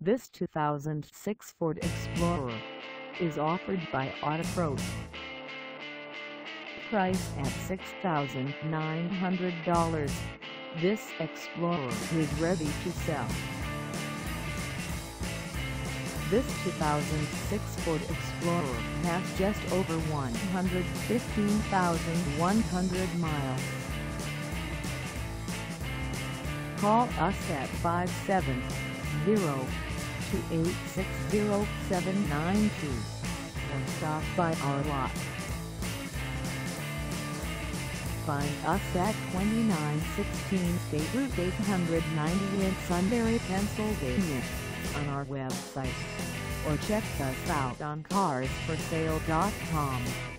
This 2006 Ford Explorer is offered by Autopro. Price at $6,900. This Explorer is ready to sell. This 2006 Ford Explorer has just over 115,100 miles. Call us at 570-286-0792 or stop by our lot. Find us at 2916 State Route 890 in Sunbury, Pennsylvania, on our website, or check us out on carsforsale.com.